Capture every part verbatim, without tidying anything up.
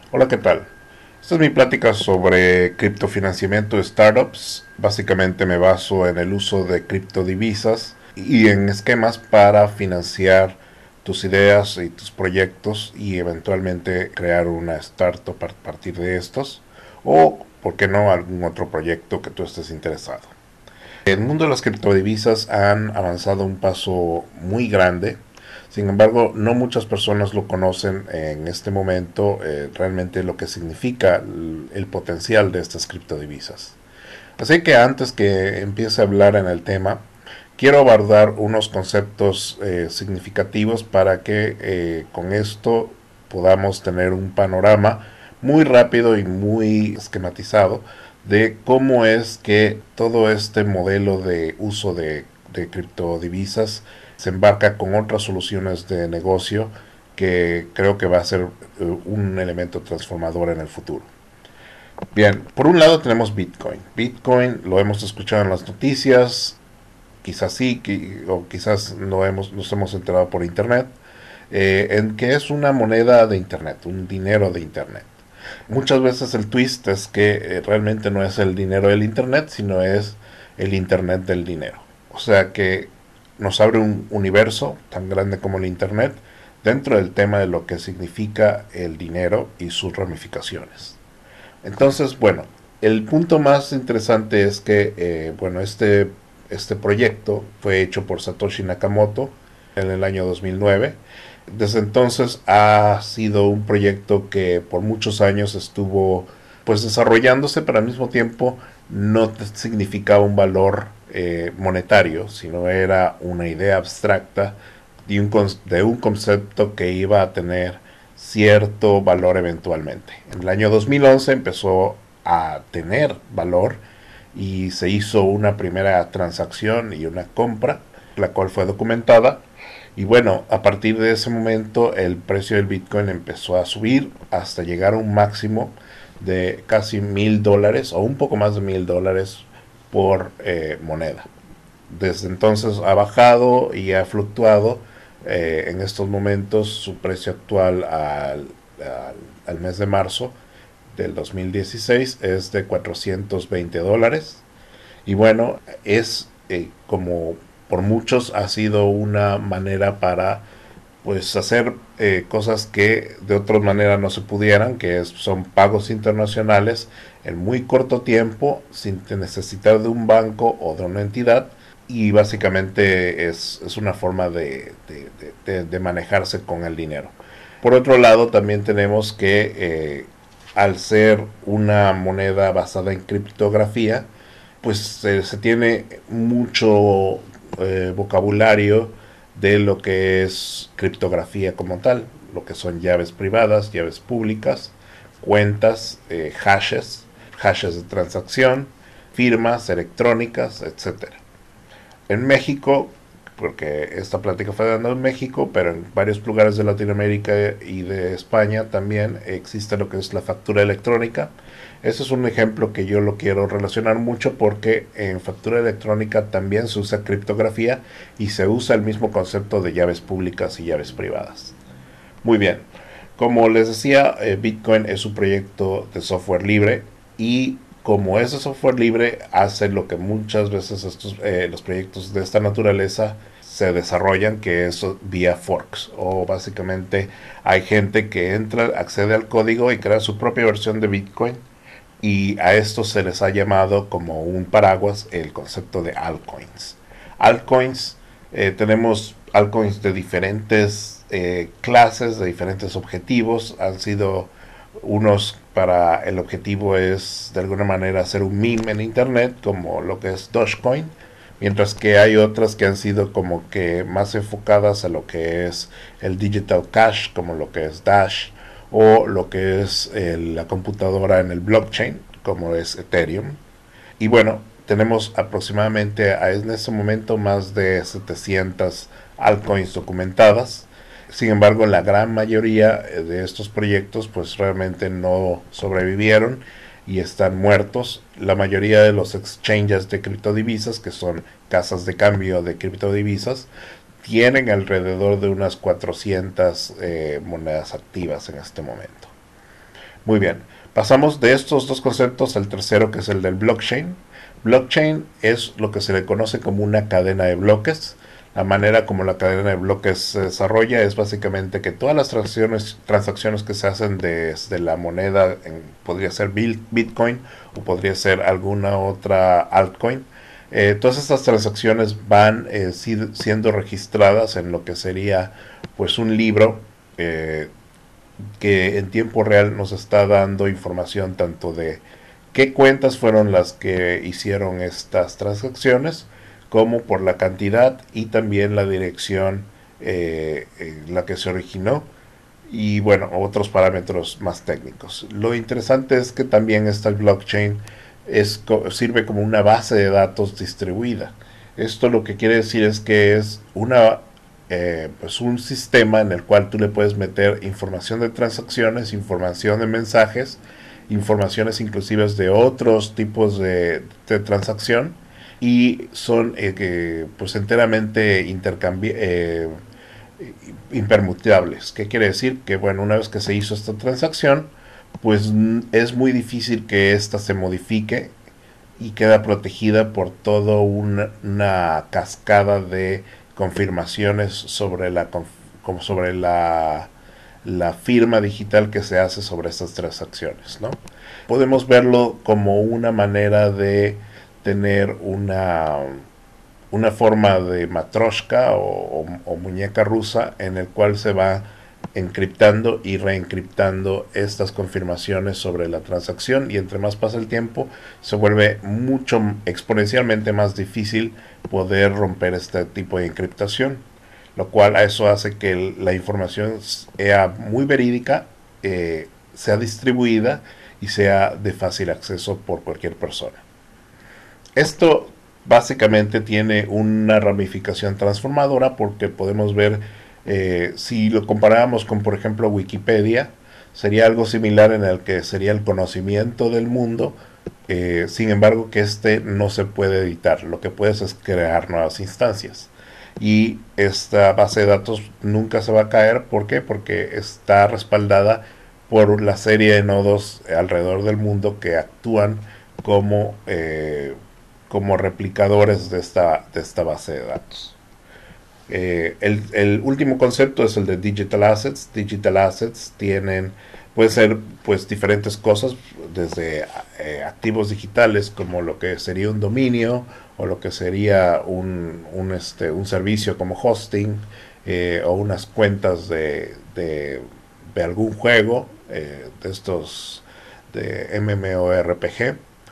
Hola, ¿qué tal? Esta es mi plática sobre criptofinanciamiento de startups. Básicamente me baso en el uso de criptodivisas y en esquemas para financiar tus ideas y tus proyectos y eventualmente crear una startup a partir de estos o, por qué no, algún otro proyecto que tú estés interesado. El mundo de las criptodivisas han avanzado un paso muy grande. Sin embargo, no muchas personas lo conocen en este momento, eh, realmente lo que significa el, el potencial de estas criptodivisas. Así que antes que empiece a hablar en el tema, quiero abordar unos conceptos eh, significativos para que eh, con esto podamos tener un panorama muy rápido y muy esquematizado de cómo es que todo este modelo de uso de, de criptodivisas se embarca con otras soluciones de negocio que creo que va a ser uh, un elemento transformador en el futuro. Bien, por un lado tenemos Bitcoin. Bitcoin lo hemos escuchado en las noticias, quizás sí, o quizás no hemos, nos hemos enterado por internet, eh, en que es una moneda de internet, un dinero de internet. Muchas veces el twist es que eh, realmente no es el dinero del internet, sino es el internet del dinero. O sea que nos abre un universo tan grande como el internet dentro del tema de lo que significa el dinero y sus ramificaciones. Entonces, bueno, el punto más interesante es que, eh, bueno, este, este proyecto fue hecho por Satoshi Nakamoto en el año dos mil nueve. Desde entonces ha sido un proyecto que por muchos años estuvo pues desarrollándose, pero al mismo tiempo no significaba un valor eh, monetario, sino era una idea abstracta de un, de un concepto que iba a tener cierto valor eventualmente. En el año dos mil once empezó a tener valor y se hizo una primera transacción y una compra, la cual fue documentada. Y bueno, a partir de ese momento el precio del Bitcoin empezó a subir hasta llegar a un máximo de casi mil dólares o un poco más de mil dólares por eh, moneda. Desde entonces ha bajado y ha fluctuado. Eh, en estos momentos su precio actual al, al, al mes de marzo del dos mil dieciséis es de cuatrocientos veinte dólares. Y bueno, es eh, como por muchos ha sido una manera para pues hacer eh, cosas que de otra manera no se pudieran, que es, son pagos internacionales en muy corto tiempo, sin necesitar de un banco o de una entidad, y básicamente es, es una forma de, de, de, de, manejarse con el dinero. Por otro lado, también tenemos que eh, al ser una moneda basada en criptografía, pues se, se tiene mucho eh, vocabulario de lo que es criptografía como tal, lo que son llaves privadas, llaves públicas, cuentas, eh, hashes, hashes de transacción, firmas electrónicas, etcétera. En México, porque esta plática fue dando en México, pero en varios lugares de Latinoamérica y de España también existe lo que es la factura electrónica. Ese es un ejemplo que yo lo quiero relacionar mucho porque en factura electrónica también se usa criptografía y se usa el mismo concepto de llaves públicas y llaves privadas. Muy bien, como les decía, eh, Bitcoin es un proyecto de software libre y como ese software libre hace lo que muchas veces estos, eh, los proyectos de esta naturaleza se desarrollan, que es vía forks, o básicamente hay gente que entra, accede al código y crea su propia versión de Bitcoin, y a esto se les ha llamado como un paraguas el concepto de altcoins. Altcoins, eh, tenemos altcoins de diferentes eh, clases, de diferentes objetivos. Han sido unos para el objetivo es de alguna manera hacer un meme en internet, como lo que es Dogecoin, mientras que hay otras que han sido como que más enfocadas a lo que es el digital cash, como lo que es Dash, o lo que es eh, la computadora en el blockchain, como es Ethereum. Y bueno, tenemos aproximadamente a, en este momento más de setecientas altcoins documentadas. Sin embargo, la gran mayoría de estos proyectos pues realmente no sobrevivieron y están muertos. La mayoría de los exchanges de criptodivisas, que son casas de cambio de criptodivisas, tienen alrededor de unas cuatrocientas eh, monedas activas en este momento. Muy bien, pasamos de estos dos conceptos al tercero, que es el del blockchain. Blockchain es lo que se le conoce como una cadena de bloques. La manera como la cadena de bloques se desarrolla es básicamente que todas las transacciones, transacciones que se hacen desde la moneda, en, podría ser Bitcoin o podría ser alguna otra altcoin, eh, todas estas transacciones van eh, si, siendo registradas en lo que sería pues un libro eh, que en tiempo real nos está dando información tanto de qué cuentas fueron las que hicieron estas transacciones, como por la cantidad y también la dirección eh, en la que se originó, y bueno, otros parámetros más técnicos. Lo interesante es que también esta blockchain es, sirve como una base de datos distribuida. Esto lo que quiere decir es que es una eh, pues un sistema en el cual tú le puedes meter información de transacciones, información de mensajes, informaciones inclusive de otros tipos de, de transacción, y son eh, que, pues enteramente intercambi eh, impermutables. ¿Qué quiere decir? Que bueno, una vez que se hizo esta transacción, pues es muy difícil que ésta se modifique y queda protegida por toda una, una cascada de confirmaciones sobre la como sobre la, la firma digital que se hace sobre estas transacciones, ¿no? Podemos verlo como una manera de tener una una forma de matroshka o, o, o muñeca rusa en el cual se va encriptando y reencriptando estas confirmaciones sobre la transacción, y entre más pasa el tiempo se vuelve mucho exponencialmente más difícil poder romper este tipo de encriptación, lo cual a eso hace que la información sea muy verídica, eh, sea distribuida y sea de fácil acceso por cualquier persona. Esto básicamente tiene una ramificación transformadora, porque podemos ver, eh, si lo comparamos con por ejemplo Wikipedia, sería algo similar en el que sería el conocimiento del mundo, eh, sin embargo que este no se puede editar, lo que puedes es crear nuevas instancias, y esta base de datos nunca se va a caer. ¿Por qué? Porque está respaldada por la serie de nodos alrededor del mundo que actúan como eh, como replicadores de esta, de esta base de datos. Eh, el, el, último concepto es el de digital assets. Digital assets tienen, pueden ser pues diferentes cosas, desde eh, activos digitales como lo que sería un dominio, o lo que sería un, un, este, un servicio como hosting, eh, o unas cuentas de, de, de algún juego, eh, de estos de MMORPG.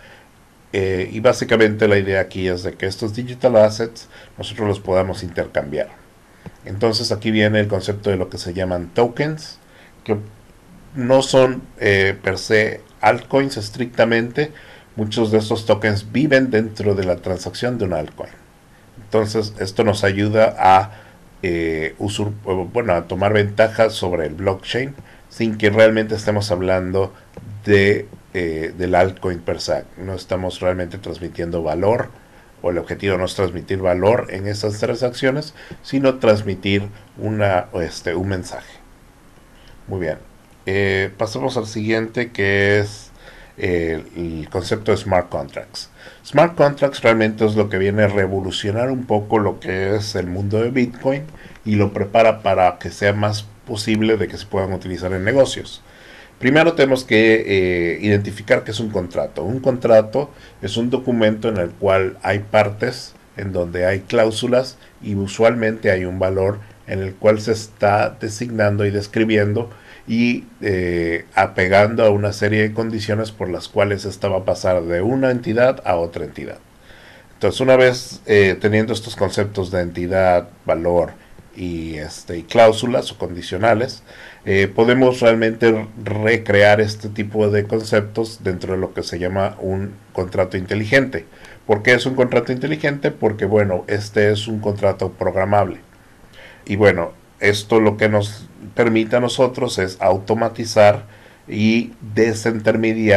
Eh, y básicamente la idea aquí es de que estos digital assets nosotros los podamos intercambiar. Entonces aquí viene el concepto de lo que se llaman tokens, que no son eh, per se altcoins estrictamente. Muchos de estos tokens viven dentro de la transacción de un altcoin. Entonces esto nos ayuda a, eh, bueno, a tomar ventaja sobre el blockchain sin que realmente estemos hablando de Eh, del altcoin per se. No estamos realmente transmitiendo valor, o el objetivo no es transmitir valor en esas transacciones, sino transmitir una, este, un mensaje. Muy bien, eh, pasamos al siguiente, que es eh, el concepto de smart contracts. Smart contracts realmente es lo que viene a revolucionar un poco lo que es el mundo de Bitcoin, y lo prepara para que sea más posible de que se puedan utilizar en negocios. Primero tenemos que eh, identificar qué es un contrato. Un contrato es un documento en el cual hay partes, en donde hay cláusulas, y usualmente hay un valor en el cual se está designando y describiendo, y eh, apegando a una serie de condiciones por las cuales esta va a pasar de una entidad a otra entidad. Entonces, una vez eh, teniendo estos conceptos de entidad, valor y, este, y cláusulas o condicionales, eh, podemos realmente recrear este tipo de conceptos dentro de lo que se llama un contrato inteligente. ¿Por qué es un contrato inteligente? Porque bueno, este es un contrato programable. Y bueno, esto lo que nos permite a nosotros es automatizar y desintermediar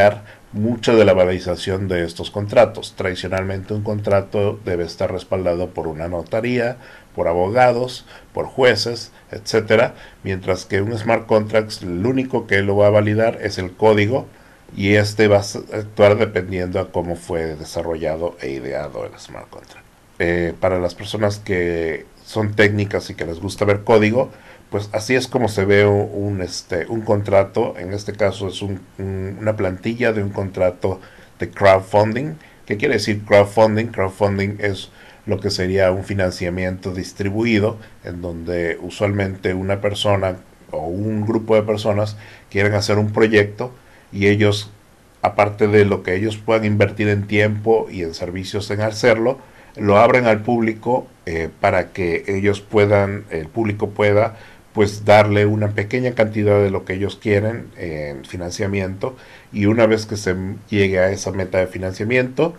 mucha de la valorización de estos contratos. Tradicionalmente un contrato debe estar respaldado por una notaría, por abogados, por jueces, etcétera, mientras que un smart contract lo único que lo va a validar es el código y este va a actuar dependiendo a cómo fue desarrollado e ideado el smart contract. Eh, para las personas que son técnicas y que les gusta ver código, pues así es como se ve un, un, este, un contrato. En este caso es un, un, una plantilla de un contrato de crowdfunding. ¿Qué quiere decir crowdfunding? Crowdfunding es lo que sería un financiamiento distribuido, en donde usualmente una persona o un grupo de personas quieren hacer un proyecto y ellos, aparte de lo que ellos puedan invertir en tiempo y en servicios en hacerlo, lo abren al público eh, para que ellos puedan, el público pueda pues darle una pequeña cantidad de lo que ellos quieren en financiamiento, y una vez que se llegue a esa meta de financiamiento,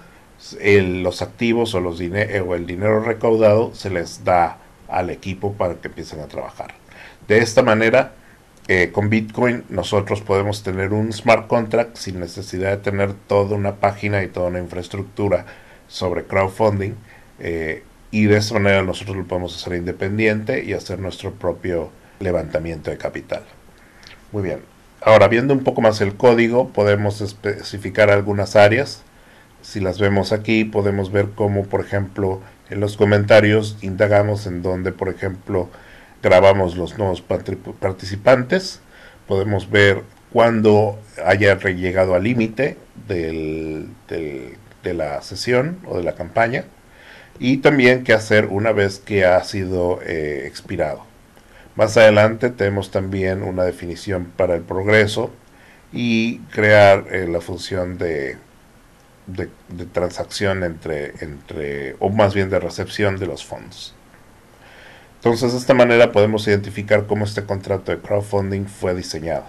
el, los activos o, los diner o el dinero recaudado se les da al equipo para que empiecen a trabajar. De esta manera, eh, con Bitcoin nosotros podemos tener un smart contract sin necesidad de tener toda una página y toda una infraestructura sobre crowdfunding, eh, y de esta manera nosotros lo podemos hacer independiente y hacer nuestro propio levantamiento de capital. Muy bien, ahora viendo un poco más el código, podemos especificar algunas áreas. Si las vemos aquí, podemos ver cómo, por ejemplo, en los comentarios indagamos en donde, por ejemplo, grabamos los nuevos participantes. Podemos ver cuándo haya llegado al límite del, del, de la sesión o de la campaña, y también qué hacer una vez que ha sido eh, expirado. Más adelante tenemos también una definición para el progreso y crear eh, la función de, de, de transacción entre, entre, o más bien de recepción de los fondos. Entonces, de esta manera podemos identificar cómo este contrato de crowdfunding fue diseñado.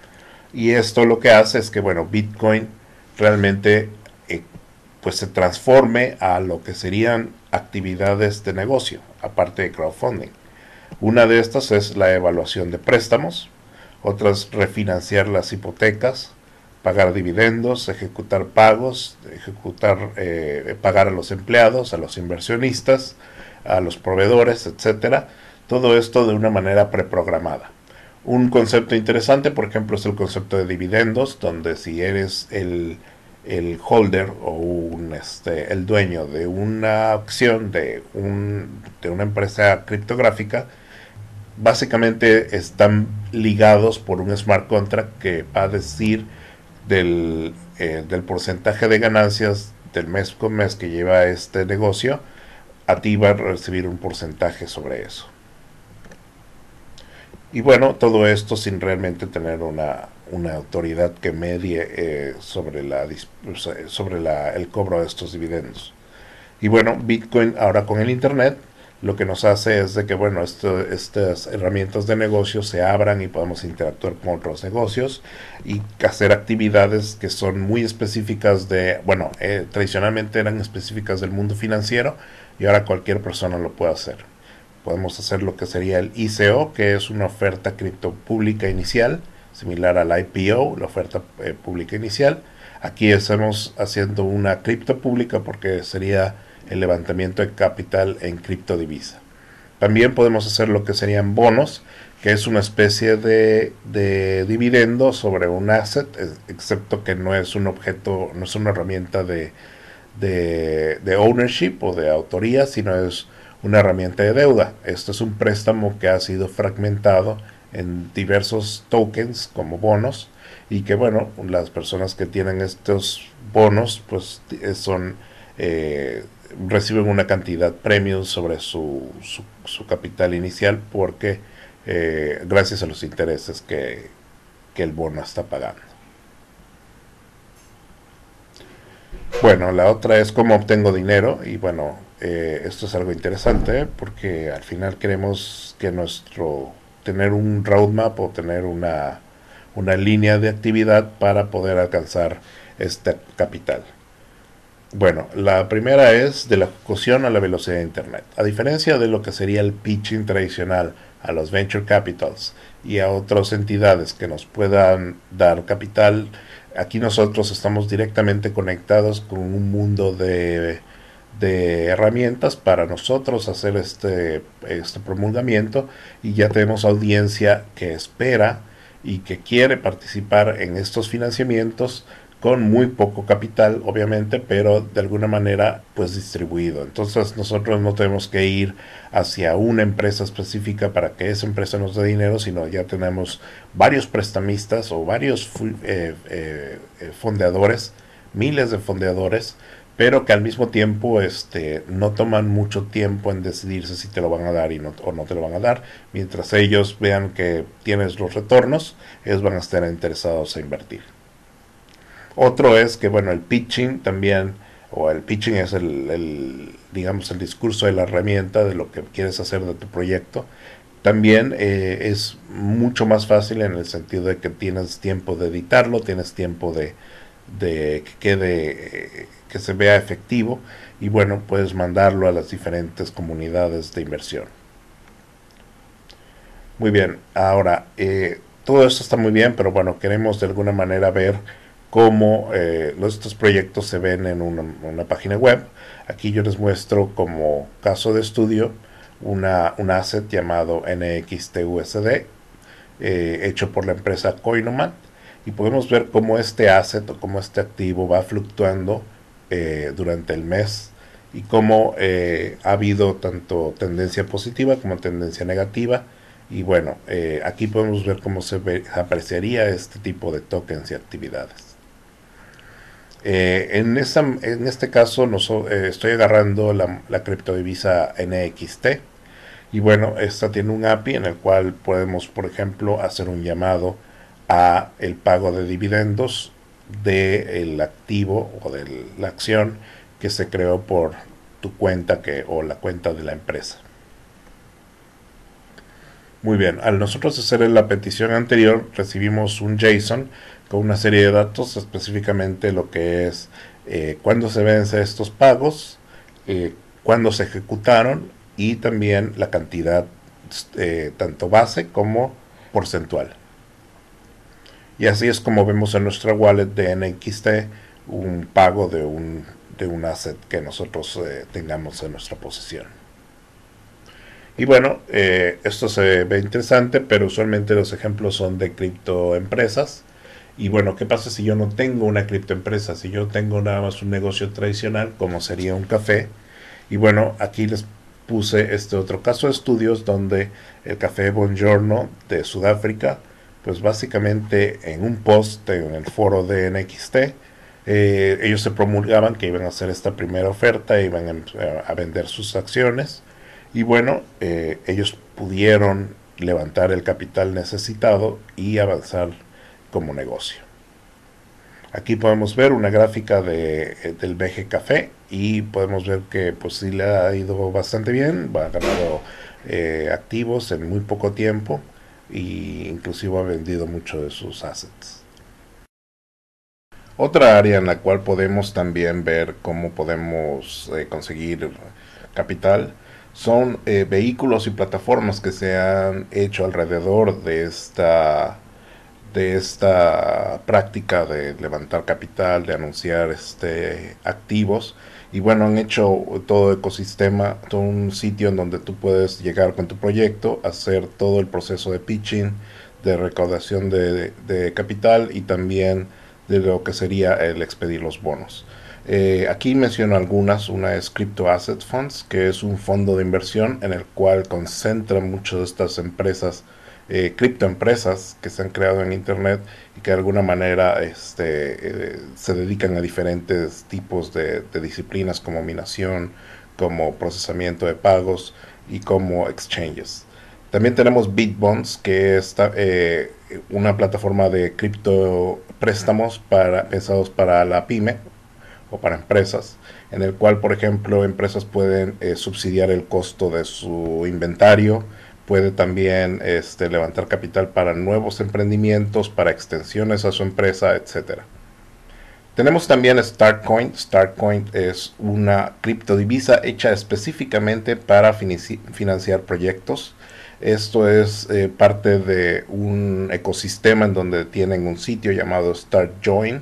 Y esto lo que hace es que, bueno, Bitcoin realmente eh, pues se transforme a lo que serían actividades de negocio, aparte de crowdfunding. Una de estas es la evaluación de préstamos, otras refinanciar las hipotecas, pagar dividendos, ejecutar pagos, ejecutar, eh, pagar a los empleados, a los inversionistas, a los proveedores, etcétera. Todo esto de una manera preprogramada. Un concepto interesante, por ejemplo, es el concepto de dividendos, donde si eres el, el holder o un, este, el dueño de una acción de, un, de una empresa criptográfica, básicamente están ligados por un smart contract que va a decir del, eh, del porcentaje de ganancias del mes con mes que lleva este negocio. A ti va a recibir un porcentaje sobre eso. Y bueno, todo esto sin realmente tener una, una autoridad que medie eh, sobre, la, sobre la, el cobro de estos dividendos. Y bueno, Bitcoin ahora con el Internet lo que nos hace es de que, bueno, esto, estas herramientas de negocio se abran y podemos interactuar con otros negocios y hacer actividades que son muy específicas de, bueno, eh, tradicionalmente eran específicas del mundo financiero, y ahora cualquier persona lo puede hacer. Podemos hacer lo que sería el I C O, que es una oferta cripto pública inicial, similar al I P O, la oferta eh, pública inicial. Aquí estamos haciendo una cripto pública porque sería el levantamiento de capital en criptodivisa. También podemos hacer lo que serían bonos, que es una especie de, de dividendo sobre un asset, excepto que no es un objeto, no es una herramienta de, de, de ownership o de autoría, sino es una herramienta de deuda. Esto es un préstamo que ha sido fragmentado en diversos tokens como bonos, y que, bueno, las personas que tienen estos bonos pues son eh, reciben una cantidad premium sobre su, su, su capital inicial, porque eh, gracias a los intereses que, que el bono está pagando. Bueno, la otra es cómo obtengo dinero, y bueno, eh, esto es algo interesante porque al final queremos que nuestro tener un roadmap o tener una, una línea de actividad para poder alcanzar este capital. Bueno, la primera es de la ejecución a la velocidad de Internet. A diferencia de lo que sería el pitching tradicional a los venture capitals y a otras entidades que nos puedan dar capital, Aquí nosotros estamos directamente conectados con un mundo de, de herramientas para nosotros hacer este, este promulgamiento, y ya tenemos audiencia que espera y que quiere participar en estos financiamientos con muy poco capital, obviamente, pero de alguna manera pues distribuido. Entonces nosotros no tenemos que ir hacia una empresa específica para que esa empresa nos dé dinero, sino ya tenemos varios prestamistas o varios eh, eh, fondeadores, miles de fondeadores, pero que al mismo tiempo este, no toman mucho tiempo en decidirse si te lo van a dar y no, o no te lo van a dar. Mientras ellos vean que tienes los retornos, ellos van a estar interesados en invertir. Otro es que, bueno, el pitching también, o el pitching es el, el digamos, el discurso de la herramienta de lo que quieres hacer de tu proyecto. También eh, es mucho más fácil en el sentido de que tienes tiempo de editarlo, tienes tiempo de, de que quede, eh, que se vea efectivo, y bueno, puedes mandarlo a las diferentes comunidades de inversión. Muy bien, ahora, eh, todo esto está muy bien, pero bueno, queremos de alguna manera ver cómo eh, estos proyectos se ven en una, una página web. Aquí yo les muestro como caso de estudio una, un asset llamado N X T U S D, eh, hecho por la empresa Coinomat, y podemos ver cómo este asset o cómo este activo va fluctuando eh, durante el mes, y cómo eh, ha habido tanto tendencia positiva como tendencia negativa. Y bueno, eh, aquí podemos ver cómo se ve, apreciaría este tipo de tokens y actividades. Eh, en, esta, en este caso no so, eh, estoy agarrando la, la criptodivisa N X T, y bueno, esta tiene un A P I en el cual podemos, por ejemplo, hacer un llamado a el pago de dividendos del activo o de la acción que se creó por tu cuenta que, o la cuenta de la empresa. Muy bien, al nosotros hacer la petición anterior recibimos un JSON con una serie de datos, específicamente lo que es eh, cuándo se vencen estos pagos, eh, cuándo se ejecutaron, y también la cantidad eh, tanto base como porcentual. Y así es como vemos en nuestra wallet de N X T un pago de un, de un asset que nosotros eh, tengamos en nuestra posesión. Y bueno, eh, esto se ve interesante, pero usualmente los ejemplos son de criptoempresas. Y bueno, ¿qué pasa si yo no tengo una criptoempresa? Si yo tengo nada más un negocio tradicional, como sería un café. Y bueno, aquí les puse este otro caso de estudios donde el café Buongiorno de Sudáfrica, pues básicamente en un post en el foro de N X T, eh, ellos se promulgaban que iban a hacer esta primera oferta, iban a, a vender sus acciones. Y bueno, eh, ellos pudieron levantar el capital necesitado y avanzar como negocio. Aquí podemos ver una gráfica de, del B G Café, y podemos ver que pues sí le ha ido bastante bien, ha ganado eh, activos en muy poco tiempo, e inclusive ha vendido mucho de sus assets. Otra área en la cual podemos también ver cómo podemos eh, conseguir capital son eh, vehículos y plataformas que se han hecho alrededor de esta de esta práctica de levantar capital, de anunciar este activos. Y bueno, han hecho todo ecosistema, todo un sitio en donde tú puedes llegar con tu proyecto, hacer todo el proceso de pitching, de recaudación de, de capital, y también de lo que sería el expedir los bonos. Eh, aquí menciono algunas. Una es Crypto Asset Funds, que es un fondo de inversión en el cual concentra muchas de estas empresas, eh, criptoempresas que se han creado en internet, y que de alguna manera este, eh, se dedican a diferentes tipos de, de disciplinas, como minación, como procesamiento de pagos y como exchanges. También tenemos Bitbonds, que es eh, una plataforma de cripto préstamos para, pensados para la pyme o para empresas, en el cual, por ejemplo, empresas pueden eh, subsidiar el costo de su inventario, puede también este, levantar capital para nuevos emprendimientos, para extensiones a su empresa, etcétera. Tenemos también Startcoin. Startcoin es una criptodivisa hecha específicamente para financiar proyectos. Esto es eh, parte de un ecosistema en donde tienen un sitio llamado StartJoin,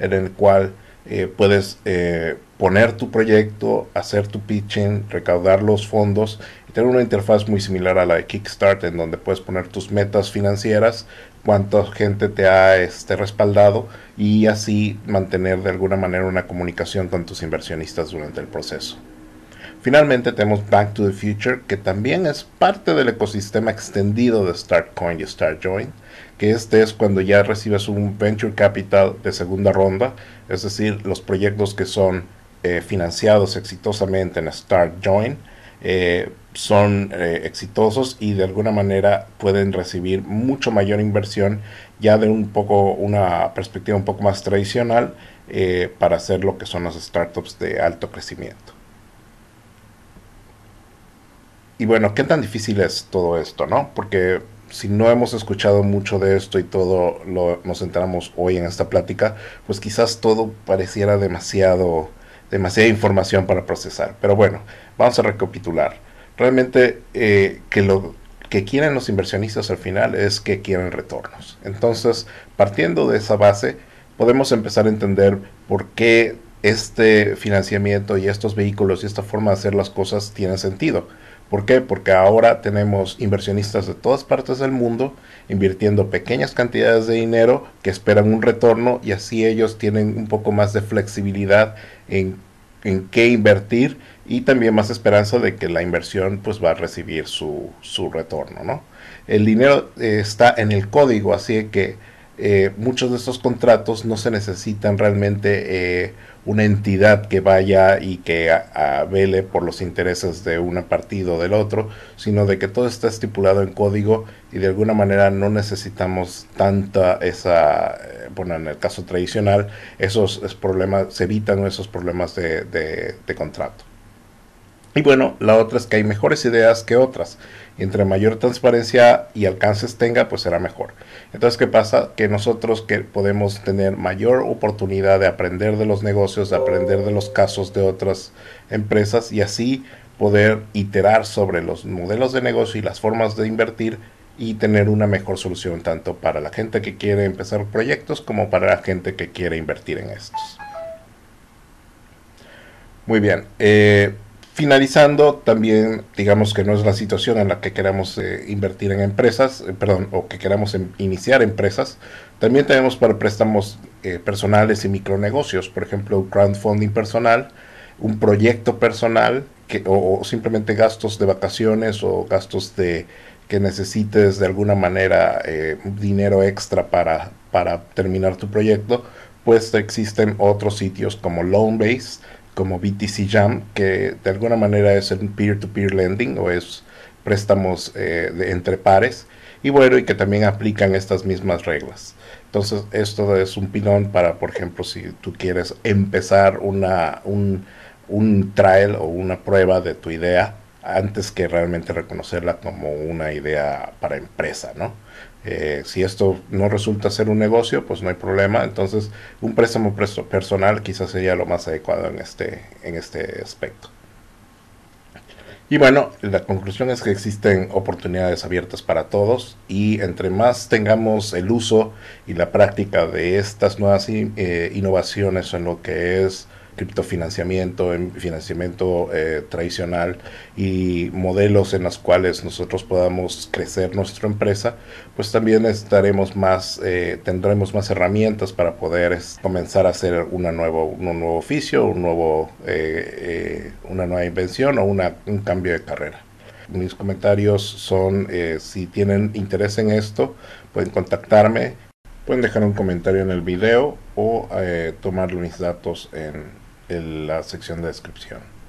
en el cual eh, puedes eh, poner tu proyecto, hacer tu pitching, recaudar los fondos y tener una interfaz muy similar a la de Kickstarter, en donde puedes poner tus metas financieras, cuánta gente te ha este, respaldado, y así mantener de alguna manera una comunicación con tus inversionistas durante el proceso. Finalmente tenemos Back to the Future, que también es parte del ecosistema extendido de StartCoin y StartJoin, que este es cuando ya recibes un Venture Capital de segunda ronda, es decir, los proyectos que son eh, financiados exitosamente en StartJoin eh, son eh, exitosos y de alguna manera pueden recibir mucho mayor inversión, ya de un poco una perspectiva un poco más tradicional, eh, para hacer lo que son las startups de alto crecimiento. Y bueno, ¿qué tan difícil es todo esto, no? Porque si no hemos escuchado mucho de esto y todo lo nos enteramos hoy en esta plática, pues quizás todo pareciera demasiado, demasiada información para procesar. Pero bueno, vamos a recapitular. Realmente eh, que lo que quieren los inversionistas al final es que quieren retornos. Entonces, partiendo de esa base, podemos empezar a entender por qué este financiamiento y estos vehículos y esta forma de hacer las cosas tienen sentido. ¿Por qué? Porque ahora tenemos inversionistas de todas partes del mundo invirtiendo pequeñas cantidades de dinero que esperan un retorno, y así ellos tienen un poco más de flexibilidad en, en qué invertir, y también más esperanza de que la inversión pues va a recibir su, su retorno, ¿no? El dinero eh, está en el código, así que eh, muchos de estos contratos no se necesitan realmente eh, una entidad que vaya y que a, a vele por los intereses de un partido o del otro, sino de que todo está estipulado en código, y de alguna manera no necesitamos tanta esa, eh, bueno, en el caso tradicional, esos, esos problemas, se evitan esos problemas de, de, de contrato. Y bueno, la otra es que hay mejores ideas que otras. Y entre mayor transparencia y alcances tenga, pues será mejor. Entonces, ¿qué pasa? Que nosotros que podemos tener mayor oportunidad de aprender de los negocios, de aprender de los casos de otras empresas, y así poder iterar sobre los modelos de negocio y las formas de invertir, y tener una mejor solución tanto para la gente que quiere empezar proyectos como para la gente que quiere invertir en estos. Muy bien. Eh, finalizando, también digamos que no es la situación en la que queramos eh, invertir en empresas, eh, perdón, o que queramos em, iniciar empresas. También tenemos para préstamos eh, personales y micronegocios, por ejemplo, un crowdfunding personal, un proyecto personal, que, o, o simplemente gastos de vacaciones o gastos de que necesites de alguna manera eh, dinero extra para, para terminar tu proyecto. Pues existen otros sitios como Loanbase, como B T C Jam, que de alguna manera es un peer-to-peer lending, o es préstamos eh, de, entre pares, y bueno, y que también aplican estas mismas reglas. Entonces, esto es un pilón para, por ejemplo, si tú quieres empezar una, un, un trial o una prueba de tu idea antes que realmente reconocerla como una idea para empresa, ¿no? Eh, si esto no resulta ser un negocio, pues no hay problema. Entonces, un préstamo personal quizás sería lo más adecuado en este, en este aspecto. Y bueno, la conclusión es que existen oportunidades abiertas para todos, y entre más tengamos el uso y la práctica de estas nuevas eh, innovaciones en lo que es criptofinanciamiento, en financiamiento eh, tradicional, y modelos en los cuales nosotros podamos crecer nuestra empresa, pues también estaremos más, eh, tendremos más herramientas para poder es, comenzar a hacer una nuevo, un nuevo oficio, un nuevo, eh, eh, una nueva invención o una, un cambio de carrera. Mis comentarios son, eh, si tienen interés en esto, pueden contactarme, pueden dejar un comentario en el video o eh, tomar mis datos en, en la sección de descripción.